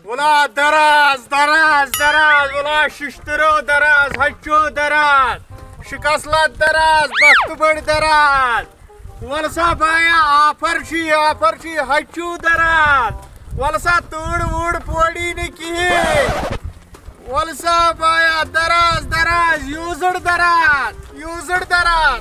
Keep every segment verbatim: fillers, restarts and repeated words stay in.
ولا دراز دراز دراز ولا ششترو دراز ہچو دراز شکسلت دراز بخت بڑ دراز ولسا بایا آفر چی آفر چی ہچو دراز ولسا توڑ ووڑ پوڑی نہ کہین ولسا بایا دراز دراز یوزڑ دراز یوزڑ دراز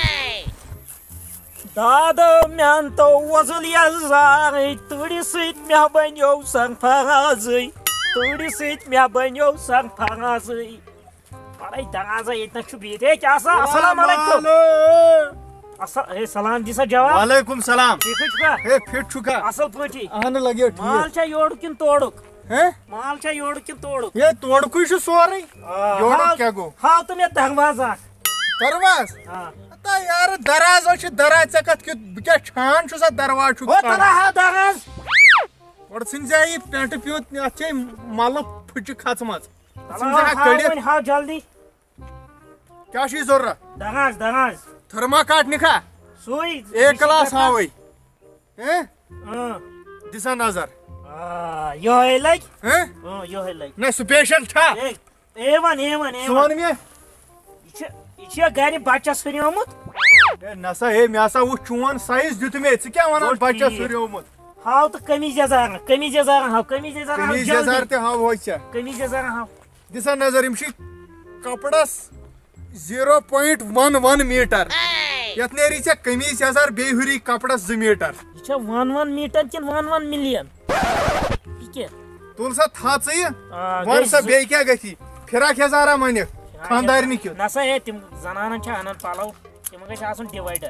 دادو میان تو وصل یزای توڑی سیت میا بنیو سنگ پھازی توڑی سیت میا بنیو سنگ پھازی بڑائی دغازا اتنا چھپیت ہے کیا سا السلام علیکم اے سلام جی سا جواب وعلیکم سلام ٹھیک چھکا اے پھٹ چھکا اصل پٹھی اہن لگیو ٹھیک مال چھا یوڑ کن توڑک ہیں مال چھا یوڑ کن توڑک یہ توڑکوی چھ سورے یوڑک کیا گو ہاں تو میں دروازہ درواز ہاں تا یار دراز چھ دراز ژکت کہ کیا چھان چھ سا درواز چھ او ترا ہا دراز اور سن جائی پینٹ پیوت اچ مال پھچ کھچمت سن ہاں جا کڑی ہاں جلدی کیا چھ ضرورت دراز دراز تھرما کاٹ نکھا سوئی ایک کلاس ہاوئی ہیں ہاں دسا نظر آ یہ ہے لگ ہیں ہاں یہ ہے لگ نہ سپیشل تھا اے ون اے ون اے سون میں یہ گھر بچس ہریومت نسا ہے مے ہسا وہ چون سائز دیت مے ژٕ کیاہ ونان بچس ہریومت ہاو تو قمیض یزار قمیض یزار ہاو قمیض یزار ہاو قمیض یزار تہ ہاو ہوچ قمیض یزار ہاو دسا نظر یم چھ کپڑس zero point one one metre یت نیری ژے قمیض یزار بے ہری کپڑس زٕ میٹر یہ چھ ون ون میٹر کن ون ون ملین یہ کیا تل سا تھا ژٕ ون سا بے کیا گژھی فراک یزارا منک خاندارنی کیُتھ نسا ہے تم زنانن چھ انان پلو تم گژھِ آسُن ڈِوایڈر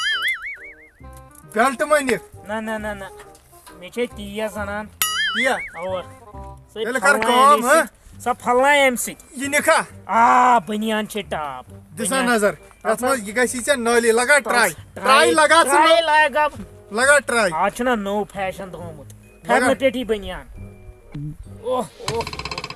بیلٹ منک نہ نہ نہ نہ مے چھ تیز زنان تیا اور تیٚلہِ کر کٲم ہا سۄ پھلناے امہِ سۭتۍ یہ نکھا آ بنیان چھ ٹاپ دسا نظر یتھ منٛز یہ گژھی ژےٚ نٲلی لگا ٹراے ٹراے لگا ژٕ ٹراے لگا لگا ٹراے آج چھُنہ نوٚو فیشن تھومُت پھیرنہٕ پیٹھی بنیان اوہ اوہ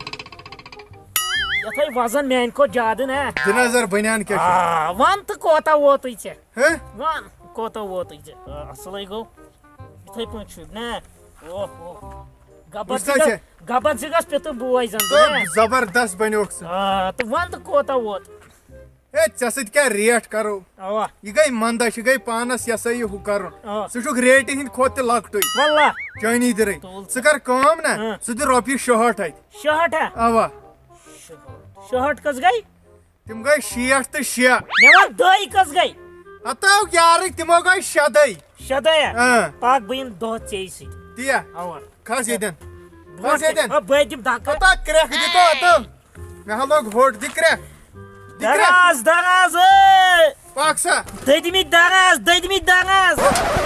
یتھے وزن میانہِ کھۄتہٕ زیادٕ نا دِ نظر بنیان کیٛاہ آ ون تہٕ کوتاہ ووتُے ژےٚ چھُ ون کوتاہ ووتُے ژےٚ اصلٕے گوٚو یِتھے پٲٹھۍ چھُ نا اوہ اوہ گبر زِ گبر زِ گژھ پِتہٕ بوے زن تہٕ زبردست بنیوکھ ژٕ آ تہٕ ون تہٕ کوتاہ ووت ہے ژےٚ سۭتۍ کیٛاہ ریٹ کرو اوا یہ گٔے منٛدچھ یہِ گٔے پانس یہِ سا یہِ ہُہ کرُن ژٕ چھُکھ ریٹہِ ہٕنٛدۍ کھۄتہٕ تہِ لۄکٹُے واللہ چٲنی دِرٕے ژٕ کر کٲم نا ژٕ دِ رۄپیہِ شُہٲٹھ اتہِ شہٹھ ہا اوا شہٹھ کٔژ گٔے تِم گٔے شیٹھ تہٕ شےٚ مےٚ وَن دٔے کٔژ گٔے ہتاو یارٕکۍ تِمو گٔے شےٚ دٔے شےٚ دٔے ہاں پاک بہٕ یِمہٕ دۄہ ژےٚ سۭتۍ تیا اوا کھس ییٚتٮ۪ن کھس ییٚتٮ۪ن بہٕ دِمہٕ دکہٕ ہتا کرٛٮ۪کھ دِتو ہتہٕ مےٚ ہا لوگ ہوٚٹ دِ کرٛٮ۪کھ دِ کرٛٮ۪کھ دراز دراز پاک سا دٔدمٕتۍ دراز دٔدمٕتۍ دراز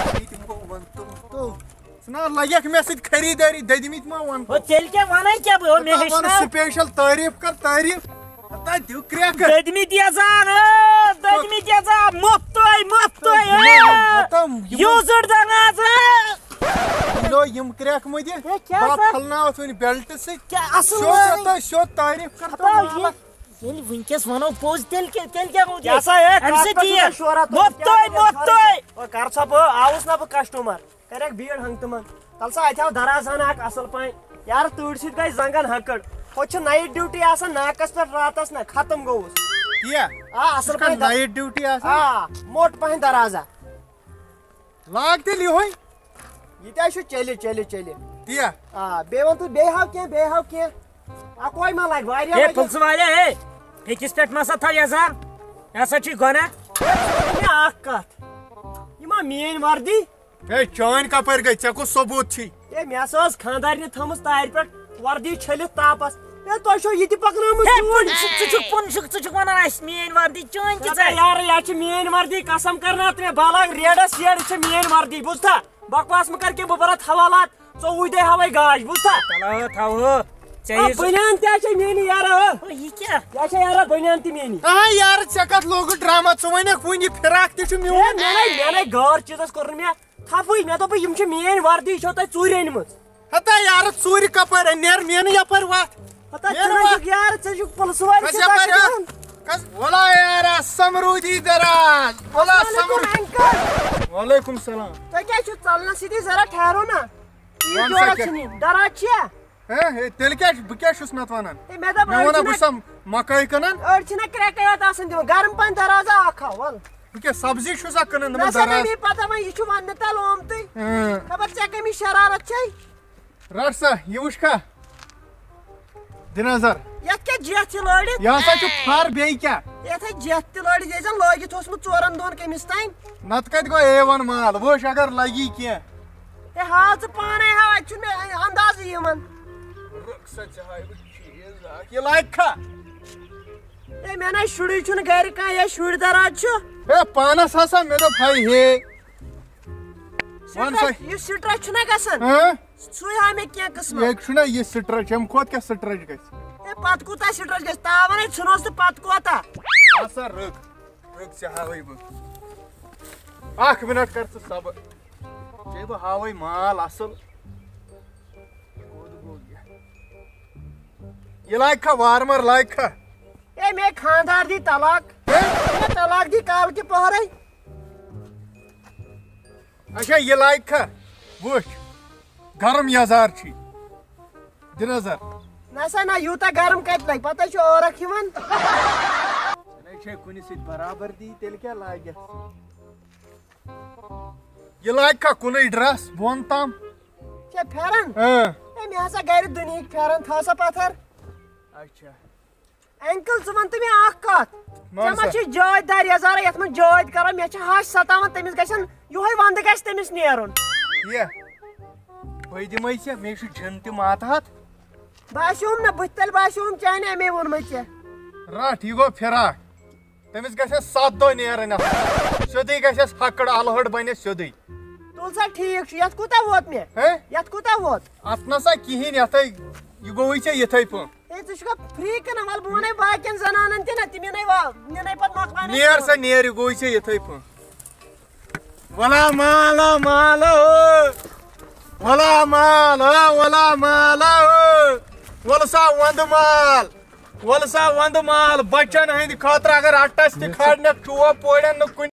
ژٕ نا لگیکھ مےٚ سۭتۍ خریٖدٲری دٔدمٕتۍ ما وَن ہو تیٚلہِ کیٛاہ وَنَے کیٛاہ بہٕ مےٚ ہیٚچھناو سپیشل تعریٖف کر تعریٖف ہتا دِو کرٛٮ۪کھ دٔدمٕتۍ یزار دٔدمٕتۍ یزار مفتوے مفتوے یوٗزٕڈ دراز لو یم کرٛٮ۪کھ مہٕ دِ بہٕ پھلناوتھ وۄنۍ بیلٹہٕ سۭتۍ کیٛاہ اصٕل سیوٚد ہتا سیوٚد تعریٖف کر ییٚلہِ وٕنکٮ۪س وَنو پوٚز تیٚلہِ کیٛاہ تیٚلہِ کیٛاہ گوٚو اَمہِ سۭتۍ یی مفتوے مفتوے کر سا بہٕ آوُس نا بہٕ کسٹمر کریکھ بیٖڑ ہنٛگ تِمن تل سا اتہِ آو دراز ہنا اکھ اصل پٲٹھۍ یارٕ تۭرِ سۭتۍ گٔے زنگن ہکٕڑ ہوٚتہِ چھِ نایٹ ڈیوٹی آسان ناکس پٮ۪ٹھ راتس نا ختم گوٚوُس tia آ اصل پٲٹھۍ نایٹ ڈیوٹی آسان آ موٹ پہن درازا لاگ تیٚلہِ یِہوے یہِ تہِ چھُ چلہِ چلہِ چلہِ tia آ بیٚیہِ وَن تُہۍ بیٚیہِ ہاو کینٛہہ بیٚیہِ ہاو کینٛہہ اکوے ما لگہِ واریاہ ہے پٕلسہٕ والے ہے أکِس پٮ۪ٹھ مہ سا تھاو یزار یہِ ہسا چھُے گۄناہ مےٚ اکھ کتھ یہِ ما میٲنۍ وردی ہے چٲنۍ کپٲرۍ گٔے ژےٚ کُس ثبوٗت چھُے ہے مےٚ ہسا ٲس خانٛدارنہِ تھٲمٕژ تارِ پٮ۪ٹھ وردی چھٔلِتھ تاپس ہے تۄہہِ چھو یہِ تہِ پکنٲومٕژ ژٕ چھُکھ پُنشُک ژٕ چھُکھ ونان اسہِ میٲنۍ وردی چٲنۍ کِژھ یارٕ یہِ چھِ میٲنۍ وردی قسم کرنات مےٚ بالاگ ریڈس ریڈ یہِ چھِ میٲنۍ وردی بوٗزتھا بکواس مہٕ کر کینٛہہ بہٕ برتھ حوالات ژوٚوُہ دۄہہِ ہاوے گاش بوٗزتھا چلو تھاو ژےٚ بنیان تہِ چھے میٛٲنی یارٕ یہِ کیٛاہ یہِ چھے یارٕ بنیان تہِ میٛٲنی آ یارٕ ژےٚ کتھ لوگُت ڈراما ژٕ وَنکھ وُنہِ یہِ فراک تہِ چھُ ہے میون مےٚ نَے مےٚ نَے غٲر چیٖزس کوٚر نہٕ مےٚ تھپھٕے مےٚ دوٚپ یِم چھِ میٛٲنۍ وردی یہِ چھو تۄہہِ ژوٗرِ أنمٕژ ہتا یارٕ ژوٗرِ کپٲرۍ نیر مینہٕ یپٲرۍ وتھ ہتا ژٕ چھُکھ یارٕ ژٕ چھُکھ پُلسہٕ وٲلۍ کھس یپٲرۍ کھس ولا یارا سمروٗدی دراز ولا سمر وعلیکم سلام تۄہہِ کیٛازِ چھُو ژلنس سۭتی ذرا ٹھہرو نا وَن سا کیٛاہ؟ چھُنہٕ دراز چھِیا ہے تیل کیا بہ کیا چھُس نتہٕ ونان ہے مےٚ دوٚپ مےٚ أڑۍ وَنا چھِنہ بہٕ چھُسا مکٲے کٕنان أڑۍ چھِنہ کرٛٮ۪کے یوت آسان دِوان گرم پہن دروازا اکھ ہاو وَل بہٕ کیٛاہ سبزی چھُسا کٕنان مےٚ دَپان چھےٚ دراز نہٕ پتہ وۄنۍ یہِ چھُ وننہٕ تل آمتُے اۭں خبر ژےٚ کٔمِچ شرارت چھے رٹ سا یہِ وٕچھ کھا دِ نظر یتھ کیٛاہ جیتھ چھِ لٲڑِتھ یہِ ہسا چھُ فر بیٚیہِ کیٛاہ یتھ ہے جیتھ تہِ لٲڑِتھ یہِ زن لٲگِتھ اوسمُت ژورن دۄہن کٔمِس تانۍ نتہٕ کتہِ گوٚو اے ون مال وٕچھ اگر لگی کینٛہہ ہے ہاو ژٕ پانے ہاو اتہِ چھُنہٕ مےٚ اندازٕے یِوان رُک سا ژےٚ ہاوے بہٕ چیٖز اکھ یہِ لگہِ کھا ہے مےٚ نَے شُرُے چھُنہٕ گرِ کانٛہہ ہے شُرۍ دراز چھُ ہے پانس ہسا مےٚ دوٚپ ہے ہے وَن سا یہِ سٹرچ چھُنہ گژھان ہاں سُے ہاو مےٚ کینٛہہ قٕسمت ییٚتہِ چھُنہ یہِ سٹرچ اَمہِ کھۄتہٕ کیٛاہ سٹرچ گژھِ ہے پتہٕ کوٗتاہ سٹرچ گژھِ تاونے ژھٕنوس تہٕ پتہٕ کوتاہ ہسا رُک رُک ژےٚ ہاوے بہٕ اکھ مِنٹ کر ژٕ صبر ژےٚ بہٕ ہاوے مال اصل یہِ لگہِ کھا وارٕ مار لگہِ کھا ہے مے خاندار دی طلاق مے طلاق دی کال کے پہرے اچھا یہِ لگہِ کھا وٕچھ گرم یزار چھی دِ نظر نہ سا نہ یوٗتاہ گرم کتہِ لگہِ پتہٕ چھُ ٲرکھ یِوان ژےٚ چھے کُنہِ سۭتۍ برابردی تیٚلہِ کیٛاہ لاگٮ۪س یہِ لگہِ کھا کُنُے ڈرس بۄن تام چھے پھیرن اۭں ہے مےٚ ہسا گرِ دُنہِکۍ پھیرن تھاو سا پتھر اچھا انکل ژٕ ون تہٕ مےٚ اکھ کتھ ون ژےٚ سا ما چھُے جٲدۍ دار یزارا یتھ منٛز جٲدۍ کران مےٚ چھِ ہش ستاوان تٔمِس گژھن یہوے ونٛدٕ گژھِ تٔمِس نیرُن یہِ بہٕ دِمے ژےٚ مےٚ چھُ جِن تہِ ماتحت باسیوم نہ بٕتھِ تل باسیوم چانہِ امی ووٚنمُت ژےٚ رٹ یہِ گوٚو فراق تٔمِس گژھٮ۪س سَتھ دۄہ نیرٕنۍ اَتھ سیوٚدُے گژھٮ۪س ہکٕڑ الہٕڑ بنٮ۪س سیوٚدُے تُل سا ٹھیٖک چھُ یتھ کوٗتاہ ووت مےٚ ہے یتھ کوٗتاہ ووت اتھ نسا کِہیٖنۍ یتھے یہِ گوٚوُے ژےٚ یِتھے پٲٹھۍ ہے ژٕ چھُکھا فری کٕنان وَلہٕ بہٕ وَنَے باقین زنانن تہِ نہ تِم یِنَے وا نِنَے پتہٕ مۄکلاونَے نیر سا نیر یہِ گوٚوُے ژےٚ یِتھے پٲٹھۍ ولا مالا مالا ولا مالا ولا مالا وَلہٕ سا وندٕ مال وَلہٕ سا وندٕ مال بچن ہٕنٛدِ خٲطرٕ اگر اٹس تہِ کھارنکھ چوب پورٮ۪ن نہٕ کُنہِ